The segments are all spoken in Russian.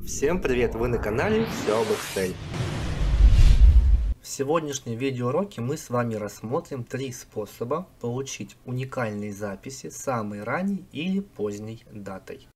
Всем привет! Вы на канале Все об Excel. В сегодняшнем видеоуроке мы с вами рассмотрим 3 способа получить уникальные записи самой ранней или поздней датой.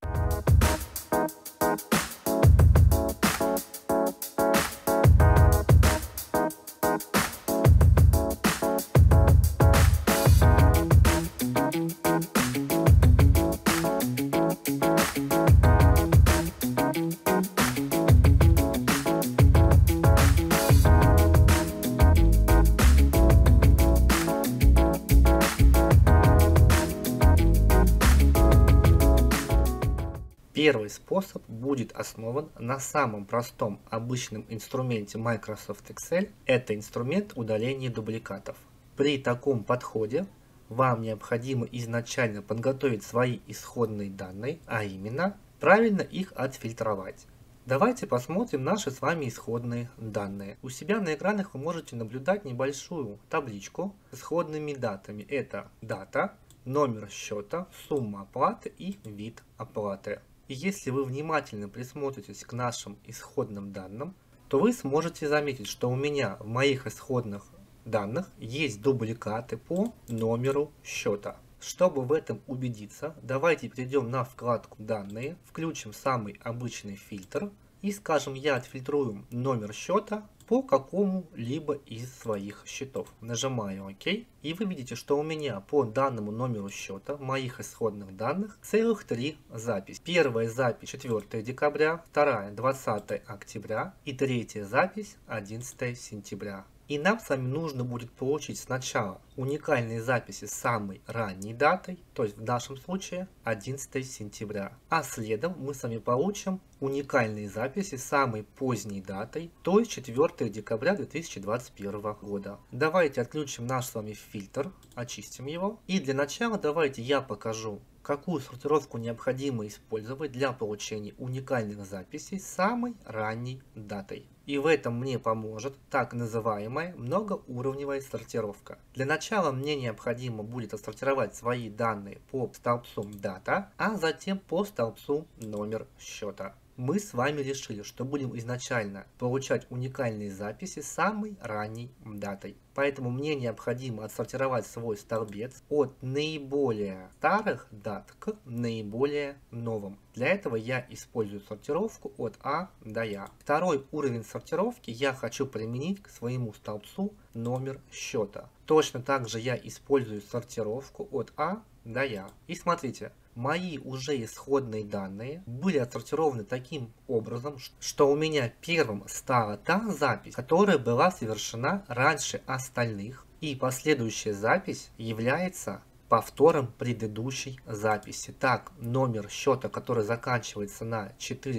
Первый способ будет основан на самом простом обычном инструменте Microsoft Excel. Это инструмент удаления дубликатов. При таком подходе вам необходимо изначально подготовить свои исходные данные, а именно правильно их отфильтровать. Давайте посмотрим наши с вами исходные данные. У себя на экранах вы можете наблюдать небольшую табличку с исходными датами. Это дата, номер счета, сумма оплаты и вид оплаты. И если вы внимательно присмотритесь к нашим исходным данным, то вы сможете заметить, что у меня в моих исходных данных есть дубликаты по номеру счета. Чтобы в этом убедиться, давайте перейдем на вкладку «Данные», включим самый обычный фильтр и скажем, я отфильтрую номер счета по какому-либо из своих счетов. Нажимаю ОК, и вы видите, что у меня по данному номеру счета в моих исходных данных целых 3 записи. Первая запись 4 декабря, вторая 20 октября и третья запись 11 сентября. И нам с вами нужно будет получить сначала уникальные записи с самой ранней датой, то есть в нашем случае 11 сентября. А следом мы с вами получим уникальные записи с самой поздней датой, то есть 4 декабря 2021 года. Давайте отключим наш с вами фильтр, очистим его. И для начала давайте я покажу, какую сортировку необходимо использовать для получения уникальных записей с самой ранней датой. И в этом мне поможет так называемая многоуровневая сортировка. Для начала мне необходимо будет отсортировать свои данные по столбцу дата, а затем по столбцу номер счета. Мы с вами решили, что будем изначально получать уникальные записи с самой ранней датой. Поэтому мне необходимо отсортировать свой столбец от наиболее старых дат к наиболее новым. Для этого я использую сортировку от А до Я. Второй уровень сортировки я хочу применить к своему столбцу номер счета. Точно так же я использую сортировку от А до Я. И смотрите, мои уже исходные данные были отсортированы таким образом, что у меня первым стала та запись, которая была совершена раньше остальных, и последующая запись является повтором предыдущей записи. Так, номер счета, который заканчивается на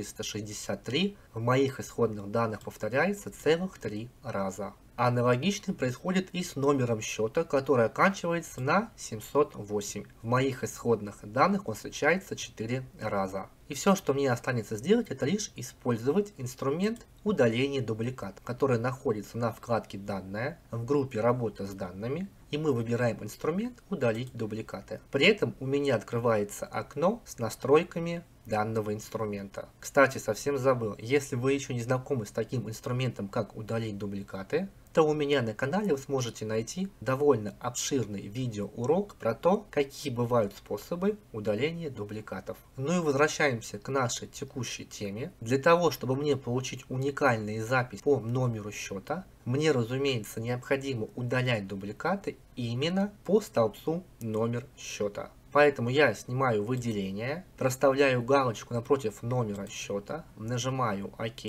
463, в моих исходных данных повторяется целых 3 раза. Аналогично происходит и с номером счета, который оканчивается на 708. В моих исходных данных он встречается 4 раза. И все, что мне останется сделать, это лишь использовать инструмент удаления дубликата, который находится на вкладке «Данные» в группе «Работа с данными». И мы выбираем инструмент «Удалить дубликаты». При этом у меня открывается окно с настройками данного инструмента. Кстати, совсем забыл, если вы еще не знакомы с таким инструментом, как удалить дубликаты, то у меня на канале вы сможете найти довольно обширный видеоурок про то, какие бывают способы удаления дубликатов. Ну и возвращаемся к нашей текущей теме. Для того, чтобы мне получить уникальные записи по номеру счета, мне, разумеется, необходимо удалять дубликаты именно по столбцу номер счета. Поэтому я снимаю выделение, проставляю галочку напротив номера счета, нажимаю ОК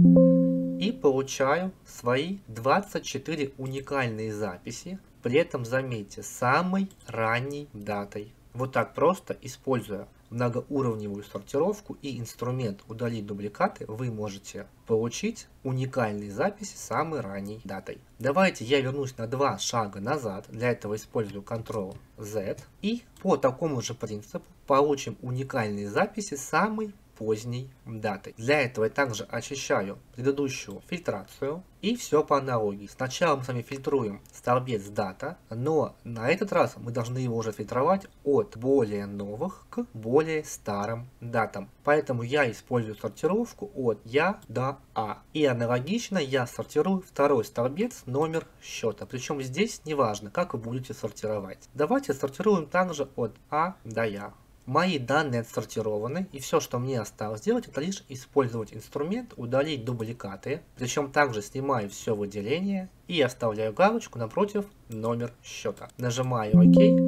и получаю свои 24 уникальные записи, при этом заметьте, самой ранней датой. Вот так просто, используя многоуровневую сортировку и инструмент удалить дубликаты, вы можете получить уникальные записи с самой ранней датой. Давайте я вернусь на 2 шага назад, для этого использую Ctrl-Z, и по такому же принципу получим уникальные записи с самой поздней датой. Для этого я также очищаю предыдущую фильтрацию и все по аналогии. Сначала мы с вами фильтруем столбец дата, но на этот раз мы должны его уже фильтровать от более новых к более старым датам. Поэтому я использую сортировку от Я до А. И аналогично я сортирую второй столбец номер счета. Причем здесь неважно, как вы будете сортировать. Давайте сортируем также от А до Я. Мои данные отсортированы, и все, что мне осталось сделать, это лишь использовать инструмент «Удалить дубликаты», причем также снимаю все выделение и оставляю галочку напротив номер счета. Нажимаю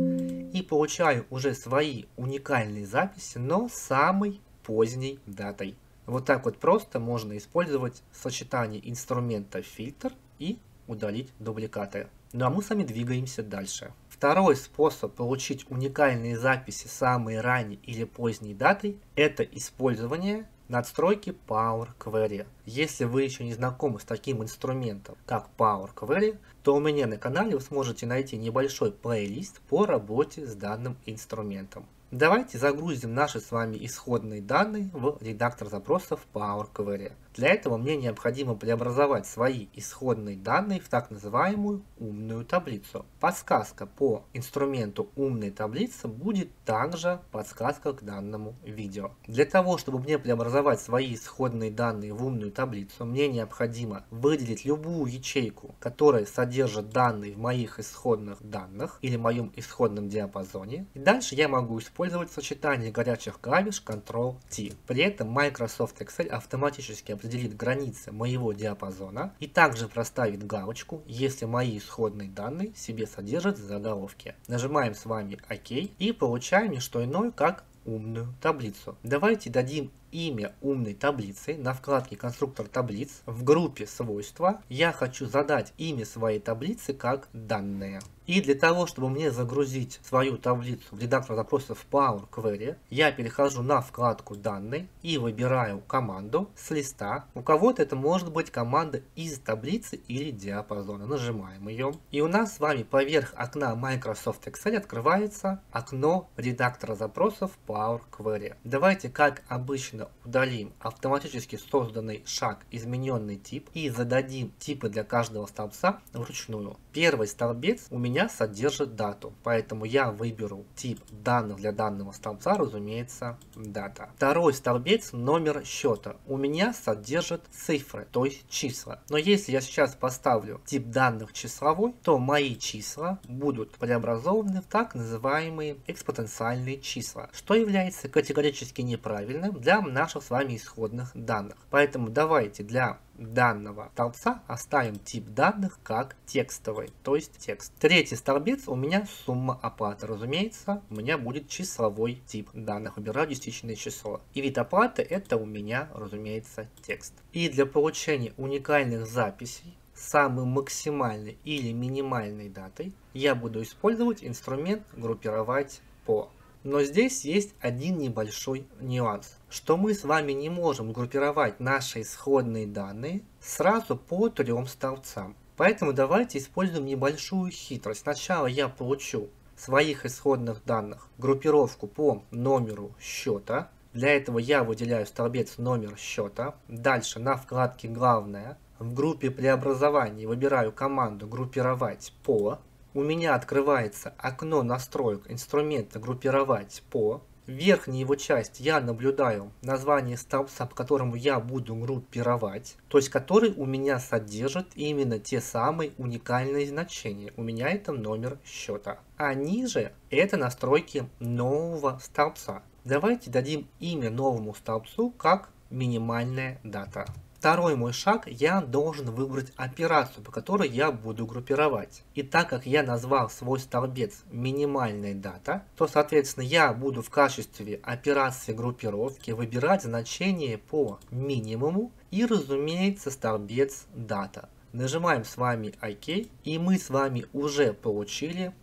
ОК и получаю уже свои уникальные записи, но с самой поздней датой. Вот так вот просто можно использовать сочетание инструмента фильтр и удалить дубликаты. Ну а мы с вами двигаемся дальше. Второй способ получить уникальные записи самой ранней или поздней датой – это использование надстройки Power Query. Если вы еще не знакомы с таким инструментом, как Power Query, то у меня на канале вы сможете найти небольшой плейлист по работе с данным инструментом. Давайте загрузим наши с вами исходные данные в редактор запросов Power Query. Для этого мне необходимо преобразовать свои исходные данные в так называемую умную таблицу. Подсказка по инструменту умной таблицы будет также подсказка к данному видео. Для того, чтобы мне преобразовать свои исходные данные в умную таблицу, мне необходимо выделить любую ячейку, которая содержит данные в моих исходных данных или моем исходном диапазоне. И дальше я могу использовать сочетание горячих клавиш Ctrl-T. При этом Microsoft Excel автоматически определит границы моего диапазона и также проставит галочку, если мои исходные данные в себе содержат заголовки. Нажимаем с вами ОК и получаем не что иное, как умную таблицу. Давайте дадим имя умной таблицы на вкладке «Конструктор таблиц». В группе «Свойства» я хочу задать имя своей таблицы как «Данные». И для того, чтобы мне загрузить свою таблицу в редактор запросов Power Query, я перехожу на вкладку «Данные» и выбираю команду с листа. У кого-то это может быть команда из таблицы или диапазона. Нажимаем ее. И у нас с вами поверх окна Microsoft Excel открывается окно редактора запросов Power Query. Давайте, как обычно, удалим автоматически созданный шаг измененный тип и зададим типы для каждого столбца вручную. Первый столбец у меня содержит дату, поэтому я выберу тип данных для данного столбца, разумеется, дата. Второй столбец номер счета у меня содержит цифры, то есть числа. Но если я сейчас поставлю тип данных числовой, то мои числа будут преобразованы в так называемые экспоненциальные числа, что является категорически неправильным для наших с вами исходных данных. Поэтому давайте для данного столбца оставим тип данных как текстовый, то есть текст. Третий столбец у меня сумма оплаты. Разумеется, у меня будет числовой тип данных. Выбираю десятичное число. И вид оплаты это у меня, разумеется, текст. И для получения уникальных записей с самой максимальной или минимальной датой я буду использовать инструмент группировать по. Но здесь есть один небольшой нюанс, что мы с вами не можем группировать наши исходные данные сразу по трем столбцам. Поэтому давайте используем небольшую хитрость. Сначала я получу в своих исходных данных группировку по номеру счета. Для этого я выделяю столбец номер счета. Дальше на вкладке «Главное» в группе преобразований выбираю команду «Группировать по». У меня открывается окно настроек инструмента «Группировать по». В верхней его части я наблюдаю название столбца, по которому я буду группировать, то есть который у меня содержит именно те самые уникальные значения. У меня это номер счета. А ниже это настройки нового столбца. Давайте дадим имя новому столбцу как минимальная дата. Второй мой шаг, я должен выбрать операцию, по которой я буду группировать. И так как я назвал свой столбец минимальная дата, то соответственно я буду в качестве операции группировки выбирать значение по минимуму и разумеется столбец дата. Нажимаем с вами ОК и мы с вами уже получили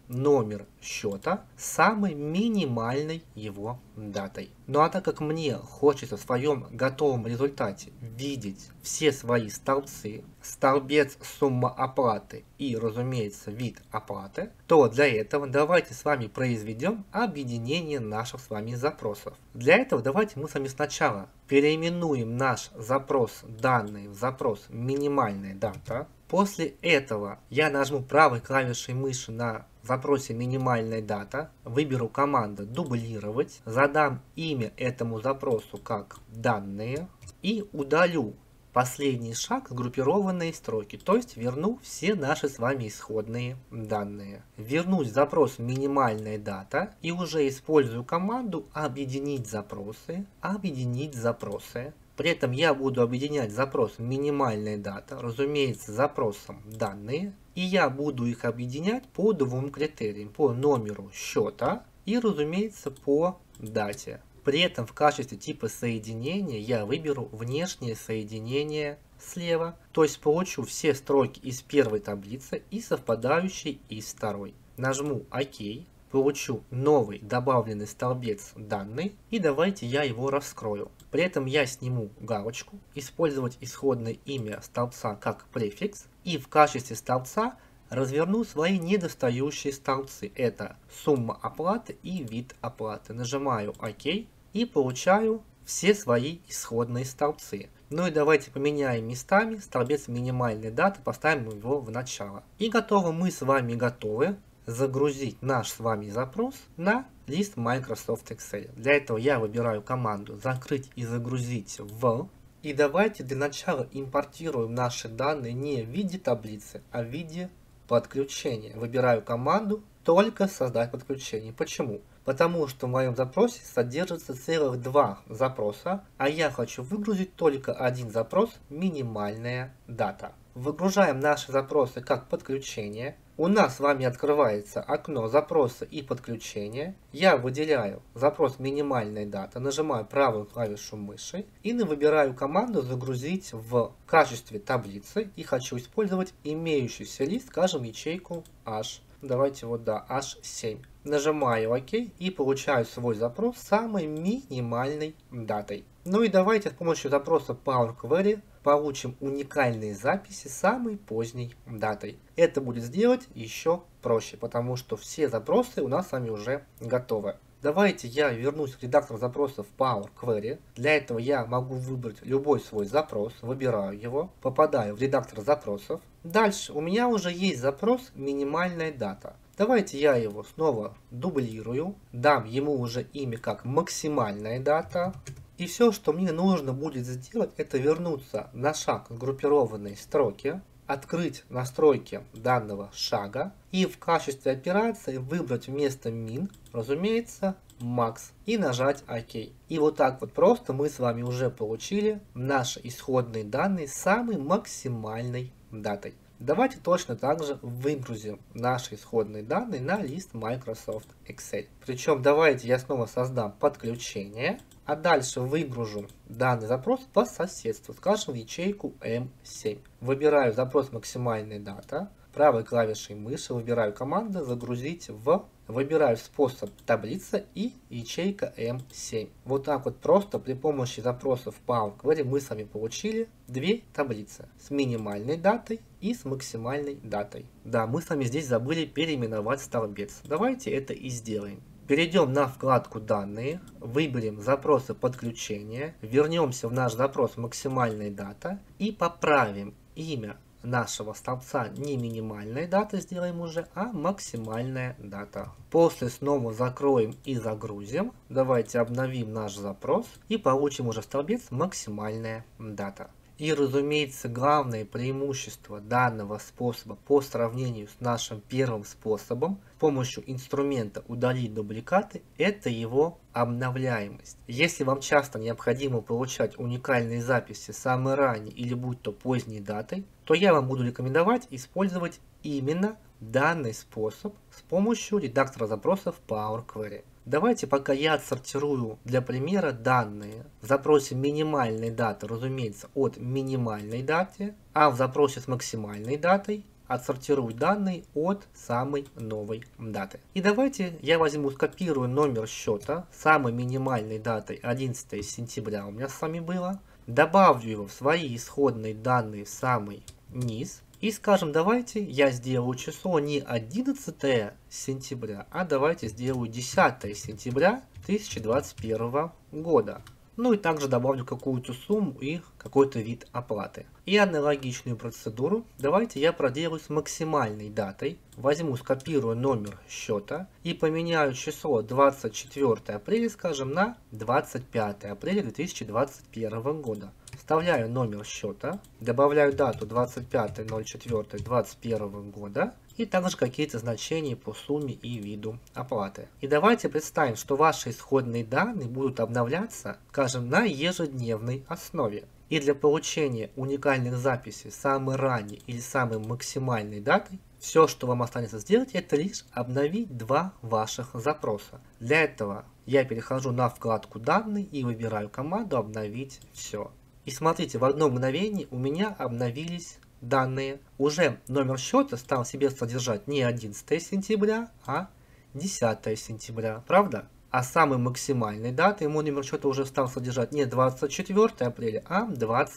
номер счета с самой минимальной его датой. Ну а так как мне хочется в своем готовом результате видеть все свои столбцы, столбец сумма оплаты и, разумеется, вид оплаты, то для этого давайте с вами произведем объединение наших с вами запросов. Для этого давайте мы с вами сначала переименуем наш запрос данные в запрос минимальная дата. После этого я нажму правой клавишей мыши на запросе минимальная дата, выберу команду дублировать, задам имя этому запросу как данные и удалю последний шаг сгруппированные строки, то есть верну все наши с вами исходные данные. Вернусь в запрос минимальная дата и уже использую команду объединить запросы, При этом я буду объединять запрос минимальная дата, разумеется, запросом данные, и я буду их объединять по двум критериям, по номеру счета и, разумеется, по дате. При этом в качестве типа соединения я выберу внешнее соединение слева, то есть получу все строки из первой таблицы и совпадающие из второй. Нажму ОК. Получу новый добавленный столбец данный и давайте я его раскрою. При этом я сниму галочку, использовать исходное имя столбца как префикс и в качестве столбца разверну свои недостающие столбцы. Это сумма оплаты и вид оплаты. Нажимаю ОК и получаю все свои исходные столбцы. Ну и давайте поменяем местами столбец минимальной даты, поставим его в начало. И готовы, мы с вами готовы загрузить наш с вами запрос на лист Microsoft Excel. Для этого я выбираю команду «Закрыть и загрузить в». И давайте для начала импортируем наши данные не в виде таблицы, а в виде подключения. Выбираю команду «Только создать подключение». Почему? Потому что в моем запросе содержится целых два запроса, а я хочу выгрузить только один запрос «Минимальная дата». Выгружаем наши запросы как подключение. У нас с вами открывается окно запроса и подключения. Я выделяю запрос минимальная дата, нажимаю правую клавишу мыши и выбираю команду загрузить в качестве таблицы и хочу использовать имеющийся лист, скажем, ячейку H. Давайте вот да, H7. Нажимаю ОК и получаю свой запрос с самой минимальной датой. Ну и давайте с помощью запроса Power Query получим уникальные записи с самой поздней датой. Это будет сделать еще проще, потому что все запросы у нас с вами уже готовы. Давайте я вернусь в редактор запросов Power Query. Для этого я могу выбрать любой свой запрос, выбираю его, попадаю в редактор запросов. Дальше у меня уже есть запрос минимальная дата. Давайте я его снова дублирую, дам ему уже имя как максимальная дата. И все, что мне нужно будет сделать, это вернуться на шаг группированной строки, открыть настройки данного шага и в качестве операции выбрать вместо min, разумеется, max и нажать ОК. И вот так вот просто мы с вами уже получили наши исходные данные с самой максимальной датой. Давайте точно так же выгрузим наши исходные данные на лист Microsoft Excel. Причем давайте я снова создам подключение, а дальше выгружу данный запрос по соседству, скажем, в ячейку M7. Выбираю запрос максимальная дата, правой клавишей мыши выбираю команду загрузить в, выбираю способ таблица и ячейка M7. Вот так вот просто при помощи запросов Power Query мы с вами получили две таблицы с минимальной датой и с максимальной датой. Да, мы с вами здесь забыли переименовать столбец. Давайте это и сделаем. Перейдем на вкладку «Данные», выберем запросы подключения, вернемся в наш запрос «Максимальная дата» и поправим имя нашего столбца не минимальная дата сделаем уже, а максимальная дата. После снова закроем и загрузим. Давайте обновим наш запрос и получим уже столбец «Максимальная дата». И, разумеется, главное преимущество данного способа по сравнению с нашим первым способом с помощью инструмента «Удалить дубликаты» – это его обновляемость. Если вам часто необходимо получать уникальные записи самой ранней или будь то поздней датой, то я вам буду рекомендовать использовать именно данный способ с помощью редактора запросов Power Query. Давайте пока я отсортирую для примера данные в запросе минимальной даты, разумеется, от минимальной даты, а в запросе с максимальной датой отсортирую данные от самой новой даты. И давайте я возьму, скопирую номер счета самой минимальной датой 11 сентября у меня с вами было. Добавлю его в свои исходные данные в самый низ. И скажем, давайте я сделаю число не 11 сентября, а давайте сделаю 10 сентября 2021 года. Ну и также добавлю какую-то сумму и какой-то вид оплаты. И аналогичную процедуру давайте я проделаю с максимальной датой. Возьму, скопирую номер счета и поменяю число 24 апреля, скажем, на 25 апреля 2021 года. Вставляю номер счета, добавляю дату 25.04.2021 года и также какие-то значения по сумме и виду оплаты. И давайте представим, что ваши исходные данные будут обновляться, скажем, на ежедневной основе. И для получения уникальных записей самой ранней или самой максимальной датой, все, что вам останется сделать, это лишь обновить два ваших запроса. Для этого я перехожу на вкладку «Данные» и выбираю команду «Обновить все». И смотрите, в одно мгновение у меня обновились данные. Уже номер счета стал в себе содержать не 11 сентября, а 10 сентября. Правда? А самой максимальной датой ему номер счета уже стал содержать не 24 апреля, а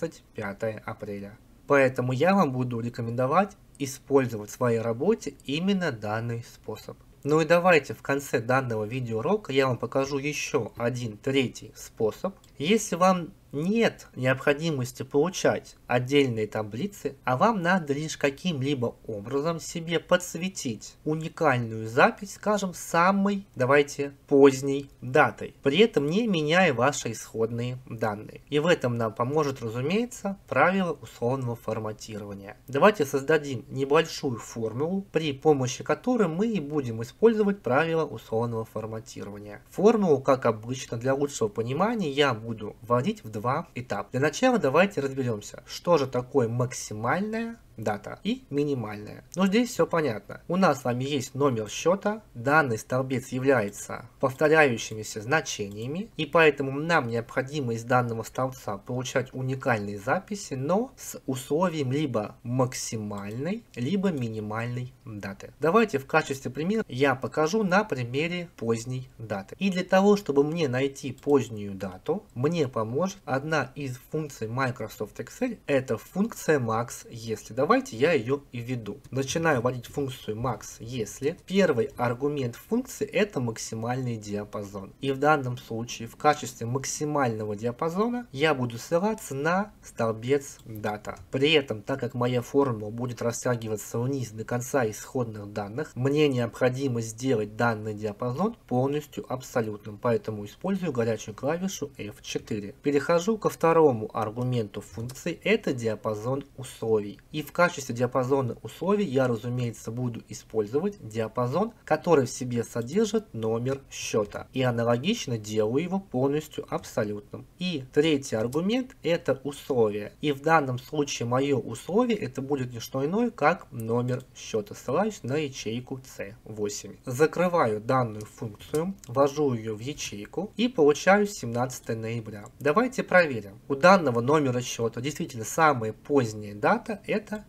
25 апреля. Поэтому я вам буду рекомендовать использовать в своей работе именно данный способ. Ну и давайте в конце данного видеоурока я вам покажу еще один третий способ. Если вам нет необходимости получать отдельные таблицы, а вам надо лишь каким-либо образом себе подсветить уникальную запись, скажем, самой, давайте, поздней датой, при этом не меняя ваши исходные данные. И в этом нам поможет, разумеется, правило условного форматирования. Давайте создадим небольшую формулу, при помощи которой мы и будем использовать правило условного форматирования. Формулу, как обычно, для лучшего понимания я буду вводить в два этапа. Для начала давайте разберемся, что же такое максимальная дата и минимальная. Но здесь все понятно. У нас с вами есть номер счета, данный столбец является повторяющимися значениями, и поэтому нам необходимо из данного столбца получать уникальные записи, но с условием либо максимальной, либо минимальной даты. Давайте в качестве примера я покажу на примере поздней даты. И для того, чтобы мне найти позднюю дату, мне поможет одна из функций Microsoft Excel, это функция max если. Давайте я ее и введу. Начинаю вводить функцию max если. Первый аргумент функции это максимальный диапазон. И в данном случае в качестве максимального диапазона я буду ссылаться на столбец дата. При этом, так как моя формула будет растягиваться вниз до конца исходных данных, мне необходимо сделать данный диапазон полностью абсолютным. Поэтому использую горячую клавишу F4. Перехожу ко второму аргументу функции, это диапазон условий. И в качестве диапазона условий я, разумеется, буду использовать диапазон, который в себе содержит номер счета. И аналогично делаю его полностью абсолютным. И третий аргумент это условие. И в данном случае мое условие это будет не что иное, как номер счета. Ссылаюсь на ячейку C8. Закрываю данную функцию, ввожу ее в ячейку и получаю 17 ноября. Давайте проверим. У данного номера счета действительно самая поздняя дата это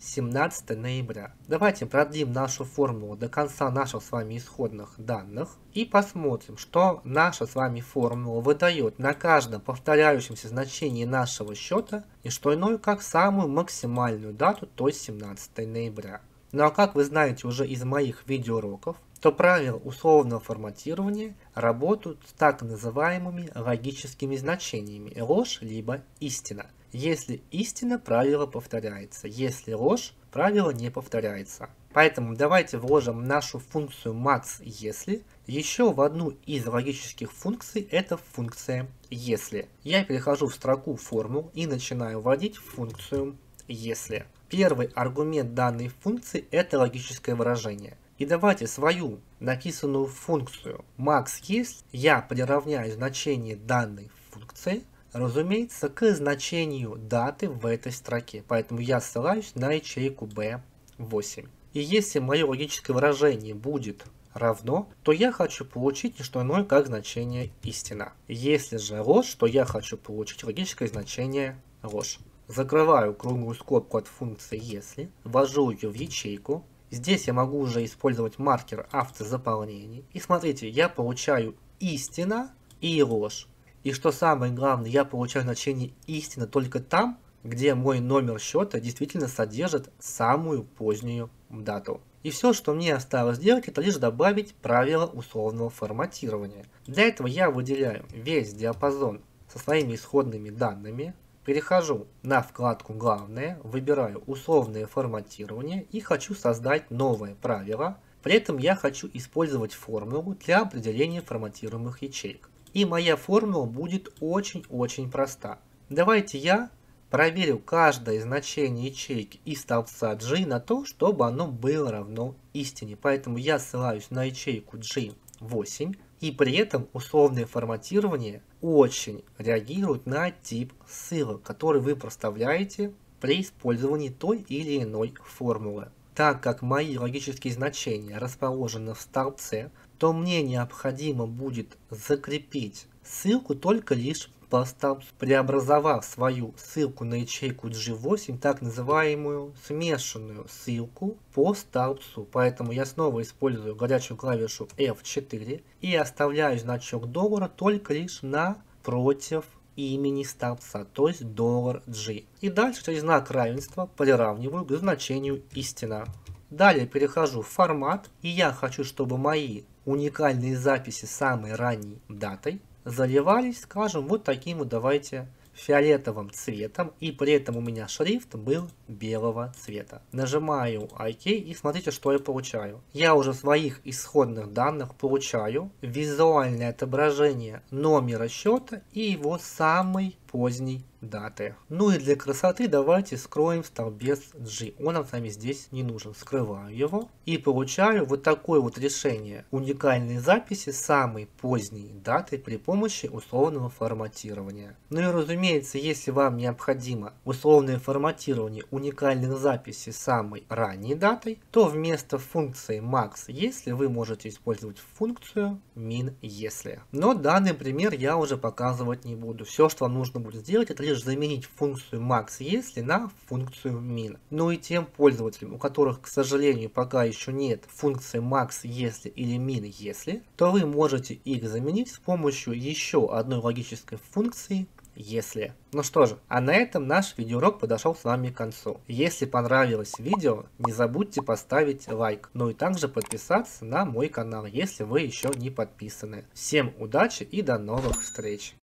17 ноября. Давайте продлим нашу формулу до конца наших с вами исходных данных и посмотрим, что наша с вами формула выдает на каждом повторяющемся значении нашего счета не что иное, как самую максимальную дату, то есть 17 ноября. Ну а как вы знаете уже из моих видеоуроков, то правила условного форматирования работают с так называемыми логическими значениями ложь либо истина. Если истина, правило повторяется. Если ложь, правило не повторяется. Поэтому давайте вложим нашу функцию max если еще в одну из логических функций, это функция если. Я перехожу в строку формул и начинаю вводить функцию если. Первый аргумент данной функции это логическое выражение. И давайте свою написанную функцию max если я приравняю значение данной функции, разумеется, к значению даты в этой строке. Поэтому я ссылаюсь на ячейку B8. И если мое логическое выражение будет равно, то я хочу получить не что иное, как значение истина. Если же ложь, то я хочу получить логическое значение ложь. закрываю круглую скобку от функции если, ввожу ее в ячейку. Здесь я могу уже использовать маркер автозаполнения. И смотрите, я получаю истина и ложь. И что самое главное, я получаю значение истина только там, где мой номер счета действительно содержит самую позднюю дату. И все, что мне осталось сделать, это лишь добавить правило условного форматирования. Для этого я выделяю весь диапазон со своими исходными данными, перехожу на вкладку «Главное», выбираю условное форматирование и хочу создать новое правило. При этом я хочу использовать формулу для определения форматируемых ячеек. И моя формула будет очень-очень проста. Давайте я проверю каждое значение ячейки из столбца G на то, чтобы оно было равно истине. Поэтому я ссылаюсь на ячейку G8. И при этом условное форматирование очень реагирует на тип ссылок, который вы проставляете при использовании той или иной формулы. Так как мои логические значения расположены в столбце, то мне необходимо будет закрепить ссылку только лишь по столбцу, преобразовав свою ссылку на ячейку G8, так называемую смешанную ссылку по столбцу. Поэтому я снова использую горячую клавишу F4 и оставляю значок доллара только лишь напротив имени столбца, то есть $G. И дальше через знак равенства приравниваю к значению истина. Далее перехожу в формат, и я хочу, чтобы мои уникальные записи с самой ранней датой заливались, скажем, вот таким вот, давайте, фиолетовым цветом, и при этом у меня шрифт был белого цвета. Нажимаю ОК и смотрите, что я получаю. Я уже в своих исходных данных получаю визуальное отображение номера счета и его самой поздней даты. Ну и для красоты давайте скроем столбец G. Он нам с вами здесь не нужен. Скрываю его и получаю вот такое вот решение уникальной записи самой поздней даты при помощи условного форматирования. Ну и разумеется, если вам необходимо условное форматирование уникальных записей самой ранней датой, то вместо функции max если вы можете использовать функцию min если. Но данный пример я уже показывать не буду. Все, что вам нужно будет сделать, это лишь заменить функцию max если на функцию min. Ну и тем пользователям, у которых, к сожалению, пока еще нет функции max если или min если, то вы можете их заменить с помощью еще одной логической функции если. Ну что же, а на этом наш видеоурок подошел с вами к концу. Если понравилось видео, не забудьте поставить лайк, ну и также подписаться на мой канал, если вы еще не подписаны. Всем удачи и до новых встреч!